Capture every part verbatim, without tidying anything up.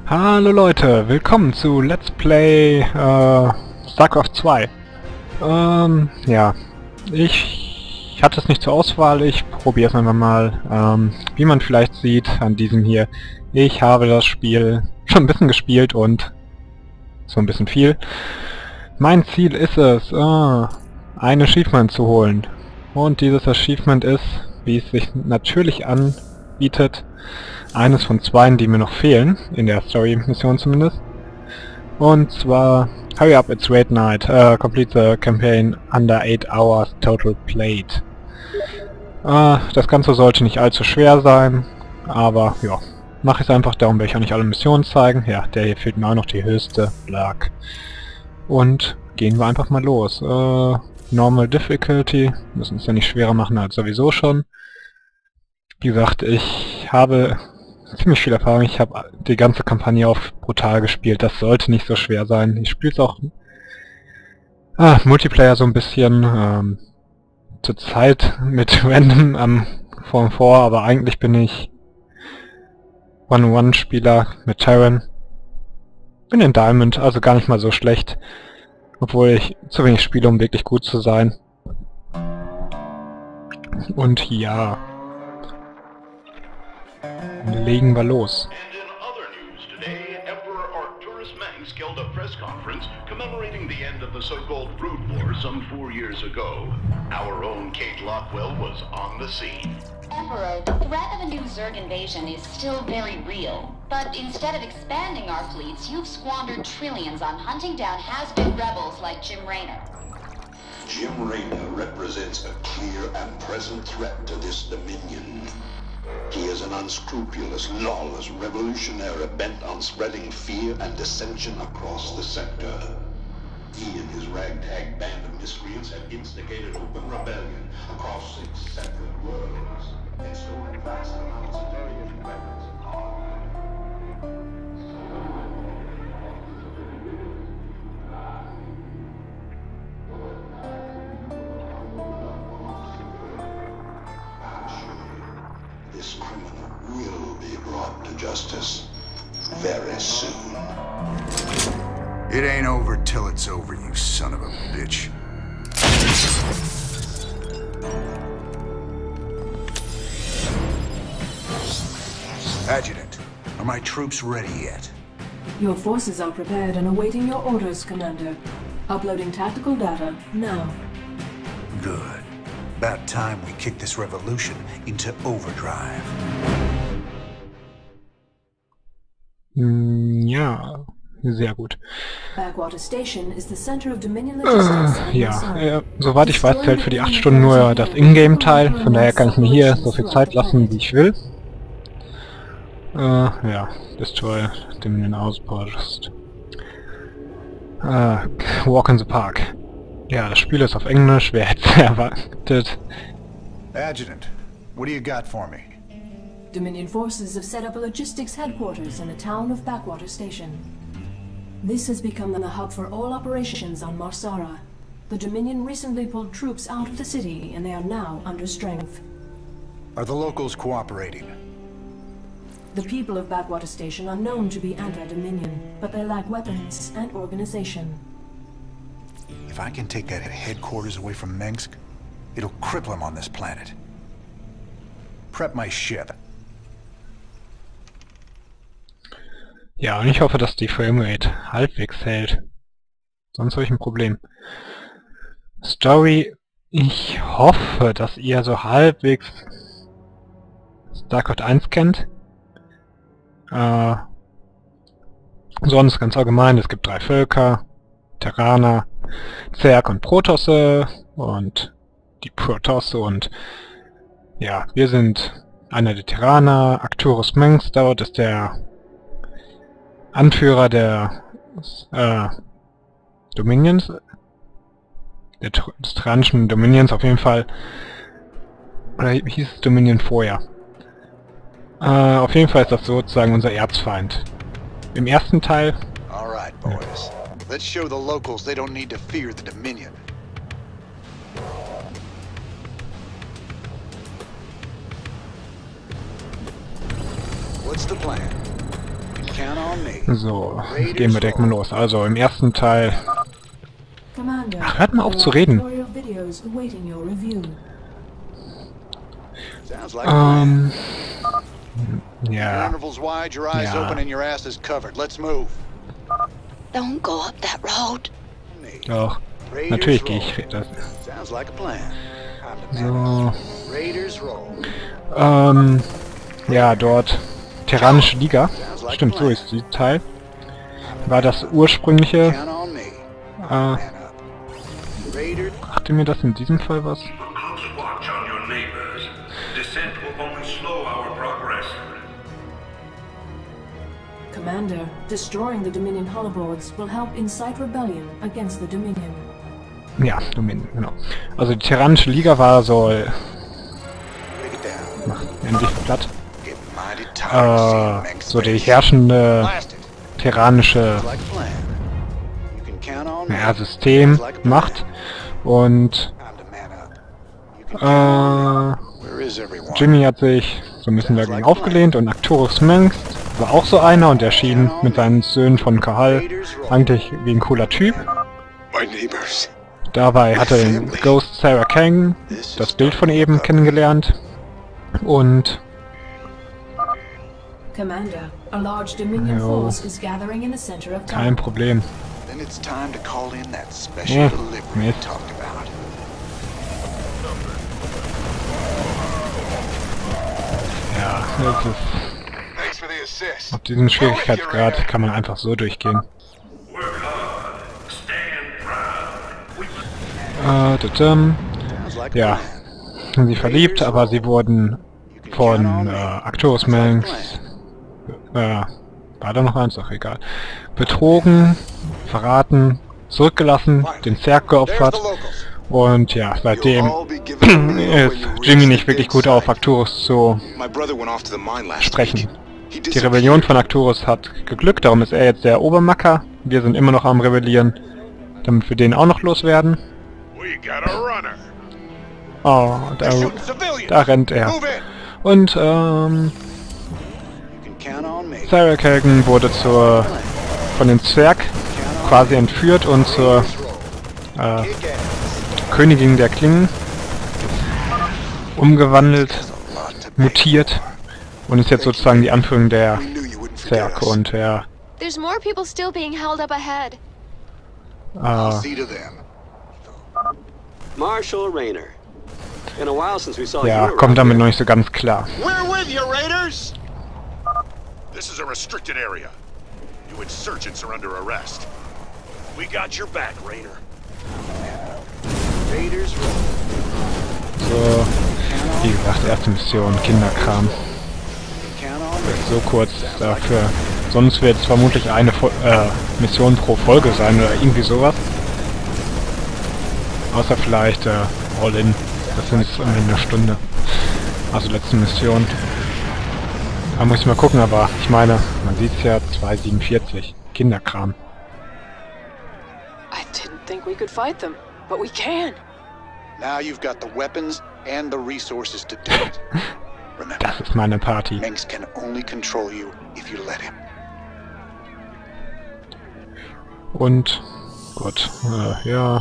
Hallo Leute, willkommen zu Let's Play äh, StarCraft zwei. Ähm, ja, ich hatte es nicht zur Auswahl, ich probiere es einfach mal. Ähm, wie man vielleicht sieht an diesem hier, ich habe das Spiel schon ein bisschen gespielt und so ein bisschen viel. Mein Ziel ist es, äh, ein Achievement zu holen. Und dieses Achievement ist, wie es sich natürlich anbietet, eines von zweien, die mir noch fehlen, in der Story-Mission zumindest. Und zwar, Hurry Up It's Raid Night, uh, complete the campaign under eight hours total played. Uh, das Ganze sollte nicht allzu schwer sein, aber ja, mache ich es einfach, darum werde ich auch nicht alle Missionen zeigen. Ja, der hier fehlt mir auch noch, die höchste, Blag. Und gehen wir einfach mal los. Uh, Normal Difficulty, müssen es ja nicht schwerer machen als sowieso schon. Wie gesagt, ich habe ziemlich viel Erfahrung. Ich habe die ganze Kampagne auf brutal gespielt. Das sollte nicht so schwer sein. Ich spiele es auch ah, Multiplayer so ein bisschen ähm, zur Zeit mit Random am Form vor, aber eigentlich bin ich One-on-One-Spieler mit Terran. Bin in Diamond, also gar nicht mal so schlecht. Obwohl ich zu wenig spiele, um wirklich gut zu sein. Und ja, legen wir los. Held a press conference commemorating the end of the so-called Brood War some four years ago. Our own Kate Lockwell was on the scene. Emperor, the threat of a new Zerg invasion is still very real. But instead of expanding our fleets, you've squandered trillions on hunting down has-been rebels like Jim Raynor. Jim Raynor represents a clear and present threat to this Dominion. He is an unscrupulous, lawless revolutionary bent on spreading fear and dissension across the sector. He and his ragtag band of miscreants have instigated open rebellion across six separate worlds and stolen vast amounts of various weapons and armor. This criminal will be brought to justice very soon. It ain't over till it's over, you son of a bitch. Adjutant, are my troops ready yet? Your forces are prepared and awaiting your orders, Commander. Uploading tactical data now. Good. About time we kick this revolution into overdrive. Ja, sehr gut. Backwater Station is the center of Dominion logistics. Äh, ja, äh, soweit ich weiß, zählt für die acht Stunden nur das Ingame-Teil. Von daher kann ich mir hier so viel Zeit lassen, wie ich will. Äh, ja, Destroy Dominion Outpost. Äh, Walk in the Park. Ja, das Spiel ist auf Englisch, wer hätte es erwartet? Adjutant, what do you got for me? Dominion forces have set up a logistics headquarters in the town of Backwater Station. This has become the hub for all operations on Marsara. The Dominion recently pulled troops out of the city, and they are now under strength. Are the locals cooperating? The people of Backwater Station are known to be anti-Dominion, but they lack weapons and organization. If I can take that headquarters away from Mengsk, it'll cripple him on this planet. Prep my ship. Ja, und ich hoffe, dass die Framerate halbwegs hält. Sonst habe ich ein Problem. Story, ich hoffe, dass ihr so halbwegs StarCraft eins kennt. Äh, sonst ganz allgemein, es gibt drei Völker, Terraner, Zerg und Protosse und die Protosse und ja, wir sind einer der Terraner, Arcturus Mengsk dort ist der Anführer der äh, Dominions, der, des Terranischen Dominions auf jeden Fall, oder hieß es Dominion vorher. Äh, auf jeden Fall ist das sozusagen unser Erzfeind. Im ersten Teil... Alright, boys. Let's show the locals they don't need to fear the Dominion. What's the plan? So, jetzt gehen wir direkt mal los. Also im ersten Teil... Commander, Ach, hört mal auf zu there are reden. tutorial videos awaiting your review. Sounds like a plan. Ähm... Your Ja, intervals wide, your eyes Ja. open, and your ass is covered. Let's move. Don't go up that road. doch. Raiders Natürlich gehe ich... roll. Das, Sounds like a plan. Time to man up. so... Raiders roll. Ähm... Ja, dort... Terranische Liga. Stimmt, so ist die Teil. War das ursprüngliche... Count on me. Äh... Man up. Raiders. Brachte mir das in diesem Fall was? Keep a close watch on your neighbors. Descent will only slow our progress. Commander, destroying the Dominion holoboards will help incite rebellion against the Dominion. Ja, Dominion, genau. Also die Terranische Liga war so... Break it down. Macht endlich platt. Get mighty tired of seeing Äh, Meng's so die face. herrschende Blast it. terranische Sounds like a plan. You can count on me. ja, System, Macht und Time to man up. You can count on äh, me. Where is everyone? Jimmy hat sich so ein bisschen dagegen aufgelehnt und Arcturus Mengsk war auch so einer und erschien mit seinen Söhnen von Kahal eigentlich wie ein cooler Typ. My neighbors. Dabei hat er den Ghost Sarah Kang, das Bild von eben, kennengelernt und Commander, a large Dominion Jo. force is gathering in the center of kein town. Problem. Then it's time to call in that special Ja, delivery we Mist. talked about. Ja, das ist, Thanks for the assist. auf diesem Schwierigkeitsgrad kann man einfach so durchgehen. Work hard. Stand proud. We Äh, tadam. Sounds like a Ja, plan. sind sie verliebt, aber sie wurden von äh, Arcturus Mengsk, äh, war da noch eins, ach egal, betrogen, verraten, zurückgelassen, den Zerg geopfert und ja, seitdem ist Jimmy nicht wirklich gut auf Arcturus zu My brother went off to the mine last sprechen. week. He Die Rebellion von Arcturus hat geglückt, darum ist er jetzt der Obermacker, wir sind immer noch am Rebellieren, damit wir den auch noch loswerden. We got a runner. Oh, da, da rennt er. Und ähm, You can count on me. Sarah Kagan wurde zur von dem Zwerg quasi entführt und zur äh, Kick ass. Königin der Klingen umgewandelt, A lot to pay. mutiert und ist jetzt sozusagen die Anführerin der We knew you wouldn't forget Zwerg us. und der There's more people still being held up ahead. äh, See to them. Marshal Rayner. In a while since we saw ja, you kommt around damit here. noch nicht so ganz klar. We're with you, Raiders! This is a restricted area. You insurgents are under arrest. We got your back, Rainer. Raiders roll. So, wie gesagt, erste Mission, Kinderkram. Count on me. So kurz dafür. Sonst wird es vermutlich eine Fo äh, Mission pro Folge sein oder irgendwie sowas. Außer vielleicht äh, All-In. Das sind jetzt immerhin eine Stunde. Also letzte Mission. Da muss ich mal gucken, aber ich meine, man sieht es ja, zwei siebenundvierzig. Kinderkram. I didn't think we could fight them, but we can. Now you've got the weapons and the resources to do it. Remember, Das ist meine Party. Mengsk can only control you if you let him. Und gut, äh, ja.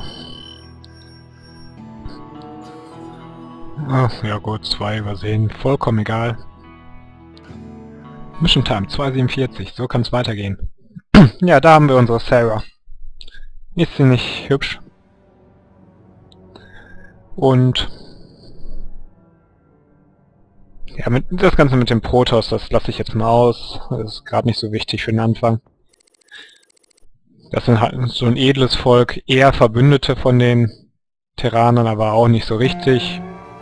Ach, ja gut, zwei übersehen. Vollkommen egal. Mission Time, zwei siebenundvierzig. So kann es weitergehen. Ja, da haben wir unsere Sarah. Ist sie nicht hübsch? Und... Ja, mit, das Ganze mit dem Protoss, das lasse ich jetzt mal aus. Das ist gerade nicht so wichtig für den Anfang. Das sind halt so ein edles Volk, eher Verbündete von den Terranern, aber auch nicht so richtig.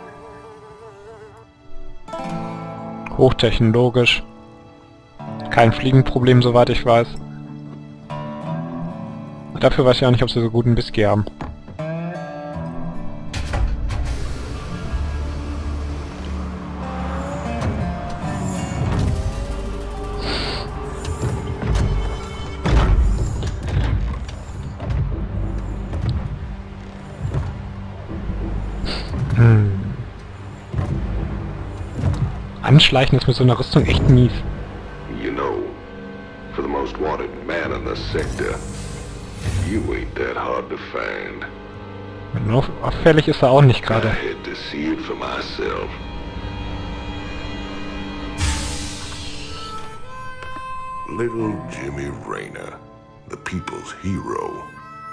Hochtechnologisch. Kein Fliegenproblem, soweit ich weiß. Dafür weiß ich auch nicht, ob sie so guten Whisky haben. Hm. Anschleichen ist mit so einer Rüstung echt mies. You know, for the most wanted man in the sector. You ain't that hard to find. Nur auffällig ist er auch nicht gerade. I had to see it for myself. Little Jimmy Raynor, the people's hero.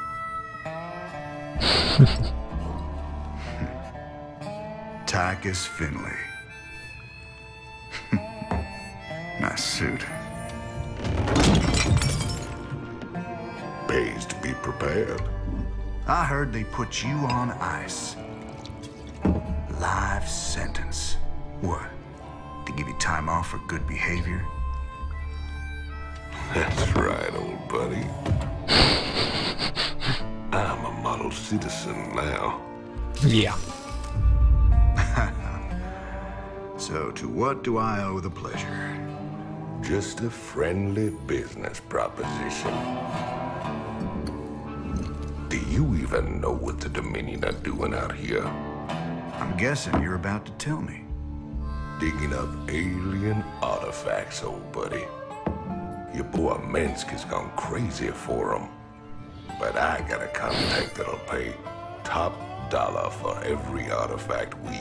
Tychus Finley. Nice suit. Pays to be prepared. I heard they put you on ice. Life sentence. What? To give you time off for good behavior? That's right, old buddy. I'm a model citizen now. Yeah. So, to what do I owe the pleasure? Just a friendly business proposition. Do you even know what the Dominion are doing out here? I'm guessing you're about to tell me. Digging up alien artifacts, old buddy. Your boy Mengsk has gone crazy for them. But I got a contact that'll pay top dollar for every artifact we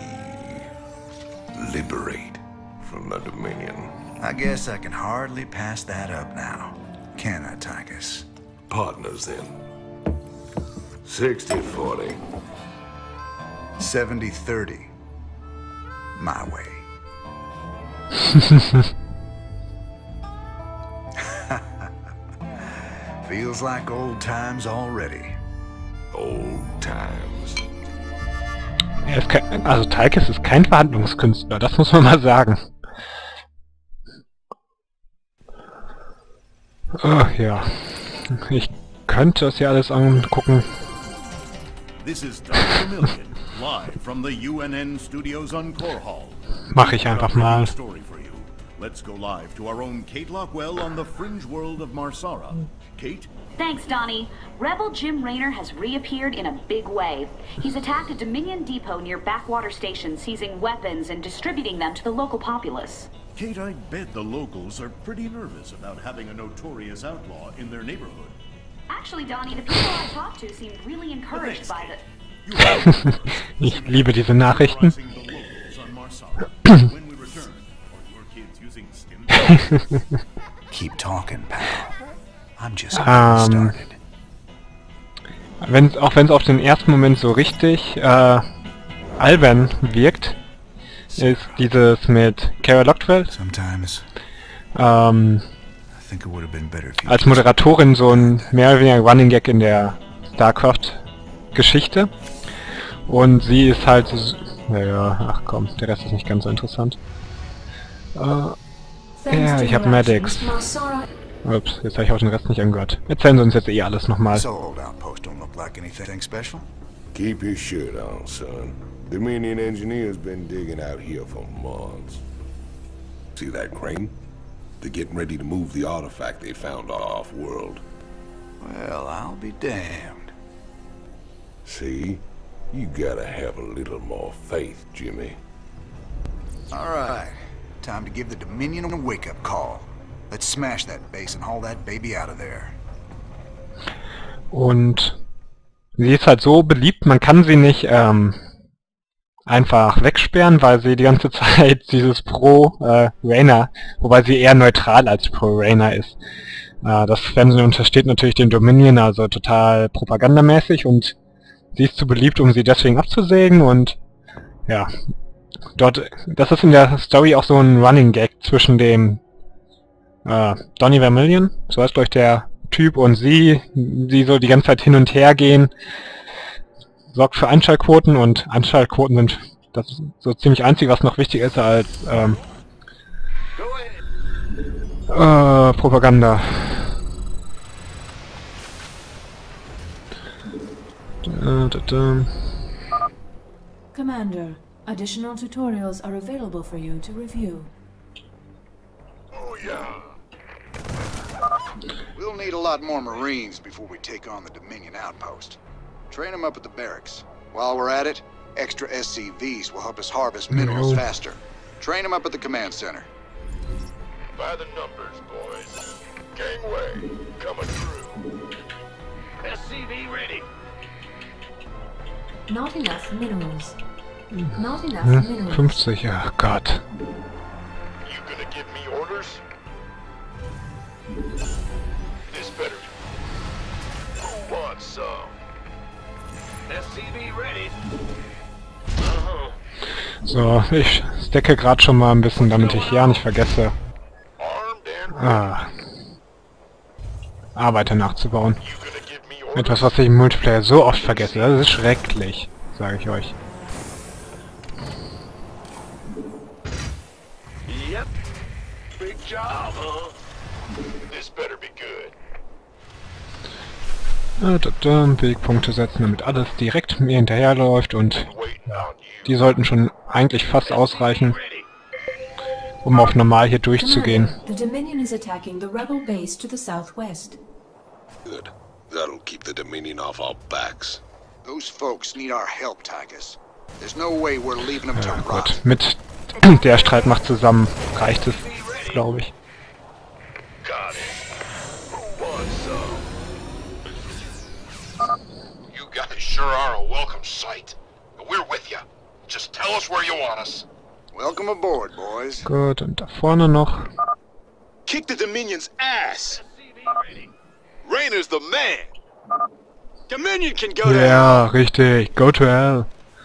liberate from the Dominion. I guess I can hardly pass that up now. Can I, Tychus? Partners then. sixty forty. seventy thirty. My way. Feels like old times already. Old times. Er ist kein, also Tychus ist kein Verhandlungskünstler, das muss man mal sagen. Oh, ja. Ich könnte es ja alles angucken. This is Doctor Milligan, live from the U N N studios on Core Hall. Mach ich einfach mal. Let's go live to our own Kate Lockwell on the fringe world of Marsara. Kate? Thanks, Donnie. Rebel Jim Raynor has reappeared in a big way. He's attacked a Dominion depot near Backwater Station, seizing weapons and distributing them to the local populace. Kate, I bet the locals are pretty nervous about having a notorious outlaw in their neighborhood. Actually, Donnie, the people I talked to seemed really encouraged by the... Ich liebe diese Nachrichten. Keep talking, pal. I'm just ähm, wenn, auch wenn es auf den ersten Moment so richtig äh, albern wirkt, ist dieses mit Kara Lockwell ähm, als Moderatorin so ein mehr oder weniger Running Gag in der StarCraft-Geschichte. Und sie ist halt... Naja, ach komm, der Rest ist nicht ganz so interessant. Äh, ja, ich hab Medics. Ups, jetzt habe ich auch den Rest nicht angehört. Erzählen Sie uns jetzt eh alles nochmal. Keep your shirt on, son. Dominion engineers been digging out here for months. See that crane? They're getting ready to move the artifact they found off-world. Well, I'll be damned. See? You gotta have a little more faith, Jimmy. All right. Time to give the Dominion a wake-up call. Let's smash that base and haul that baby out of there. Und sie ist halt so beliebt, man kann sie nicht ähm, einfach wegsperren, weil sie die ganze Zeit dieses Pro-Raynor, äh, wobei sie eher neutral als Pro-Raynor ist. Äh, das Fernsehen untersteht natürlich den Dominion, also total propagandamäßig, und sie ist zu beliebt, um sie deswegen abzusägen, und ja, dort, das ist in der Story auch so ein Running Gag zwischen dem äh, Donnie Vermillion, so heißt glaube ich der Typ, und sie, die so die ganze Zeit hin und her gehen, sorgt für Einschaltquoten, und Einschaltquoten sind das so ziemlich einzig, was noch wichtiger ist als ähm, äh, Propaganda. Da, da, da. Commander, additional tutorials are available for you to review. Oh yeah. We'll need a lot more Marines before we take on the Dominion outpost. Train them up at the barracks. While we're at it, extra S C Vs will help us harvest minerals No. faster. Train them up at the command center. By the numbers, boys. Gangway, coming through. S C V ready. Not enough minerals. Not enough Hm, minerals. fünfzig, ach Gott. You gonna give me orders? This better. Who wants some? S C V ready. So, ich stecke gerade schon mal ein bisschen, damit ich ja nicht vergesse, ah, Arbeiter nachzubauen. Etwas, was ich im Multiplayer so oft vergesse. Das ist schrecklich, sage ich euch. Yep. Big job, huh? This better be good. Äh, da, da, Wegpunkte setzen, damit alles direkt mir hinterherläuft und ja, die sollten schon eigentlich fast ausreichen, um auf normal hier durchzugehen. The Dominion is attacking the rebel base to the southwest. Good. That'll keep the Dominion off our backs. Those folks need our help, Tychus. There's no way we're leaving them to Ja rot. gut, mit der Streitmacht zusammen reicht es, glaube ich. Got it. Who wants some? You guys sure are a welcome sight. We're with you. Just tell us where you want us. Welcome aboard, boys. Gut, und da vorne noch. Kick the Dominion's ass. Raynor's the man. Dominion can go Ja, richtig. Go to hell.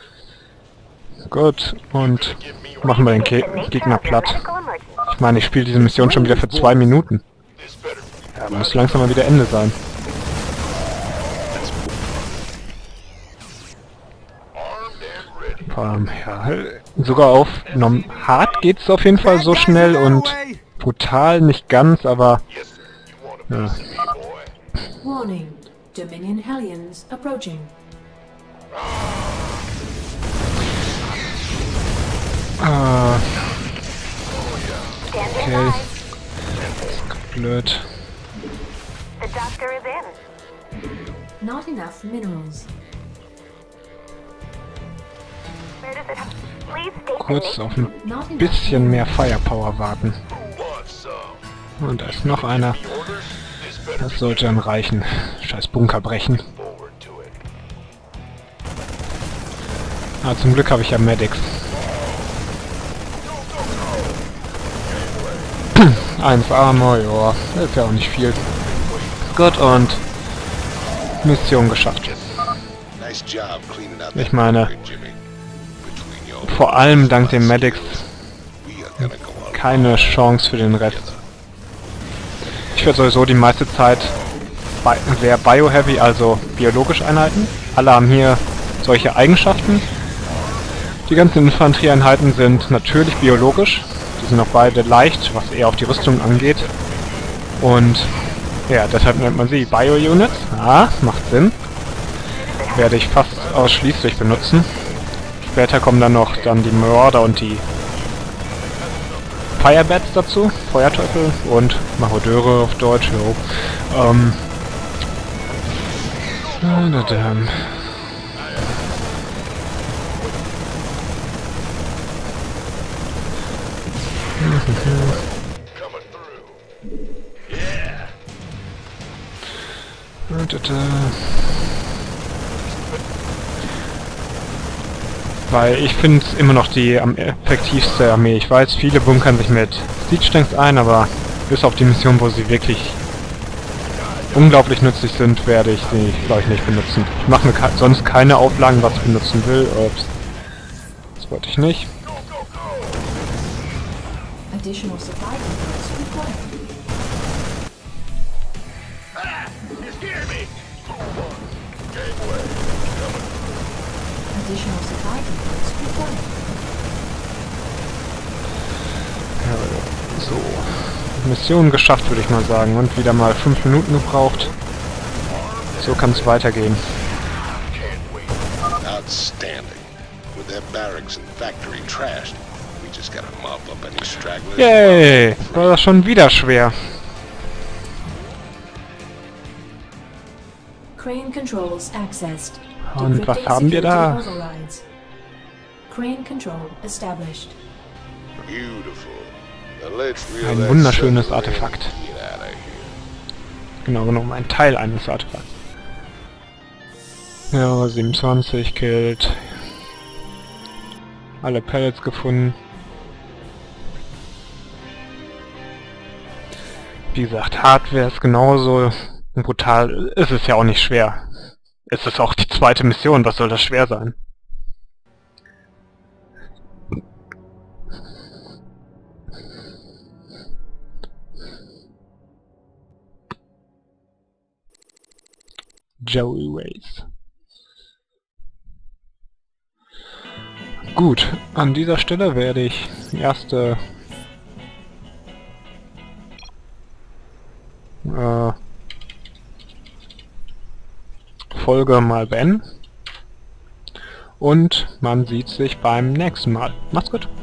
Gut, und machen wir den Ke Gegner platt. Ich meine, ich spiele diese Mission schon wieder für zwei Minuten. Ja, muss langsam mal wieder Ende sein. Ähm, ja, sogar auf nom hart geht's auf jeden Fall so schnell und brutal nicht ganz, aber ja. Warning. Dominion Hellions approaching. Ah. Okay. Blöd. The doctor is in. Not enough minerals. Where does it have? Please state Kurz auf ein bisschen mehr Firepower warten. Und da ist noch einer. Das sollte dann reichen. Scheiß Bunker brechen. Ah, zum Glück habe ich ja Medics. Eins Armor, ja, ist ja auch nicht viel. Gut, und Mission geschafft. Ich meine, vor allem dank den Medics keine Chance für den Rest. Ich werde sowieso die meiste Zeit bi sehr Bio-Heavy, also biologisch Einheiten. Alle haben hier solche Eigenschaften. Die ganzen Infanterieeinheiten sind natürlich biologisch. Die sind auch beide leicht, was eher auf die Rüstung angeht. Und ja, deshalb nennt man sie Bio-Units. Ah, macht Sinn. Werde ich fast ausschließlich benutzen. Später kommen dann noch dann die Marauder und die Firebats dazu, Feuerteufel und Marodeure auf Deutsch. Jo. Ähm. Weil ich finde es immer noch die am effektivste Armee. Ich weiß, viele bunkern sich mit Siege Tanks ein, aber bis auf die Mission, wo sie wirklich unglaublich nützlich sind, werde ich sie, glaube ich, nicht benutzen. Ich mache mir sonst keine Auflagen, was ich benutzen will. Ups. Das wollte ich nicht. Additional supply depots required. Additional supply depots required. Ja, so. Mission geschafft, würde ich mal sagen. Und wieder mal fünf Minuten gebraucht. So kann es weitergehen. Outstanding. With their barracks and factory trashed, we just gotta mop up any stragglers. Yay! War das schon wieder schwer. Crane controls accessed. Und was haben wir da? Crane control established. Beautiful. Now let's reel Ein that wunderschönes sucker in Artefakt. and get out of here. Genau genommen ein Teil eines Artefakts. Ja, siebenundzwanzig killt. Alle Pellets gefunden. Wie gesagt, Hardware ist genauso brutal. Ist es ja auch nicht schwer. Es ist auch die zweite Mission, was soll das schwer sein? Joey Race. Gut, an dieser Stelle werde ich die erste äh, Folge mal beenden. Und man sieht sich beim nächsten Mal. Macht's gut!